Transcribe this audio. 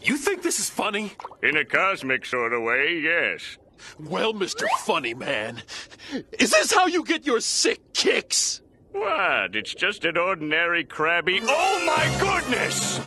You think this is funny? In a cosmic sort of way, yes. Well, Mr. Funny Man, is this how you get your sick kicks? What? It's just an ordinary crabby... Oh, my goodness!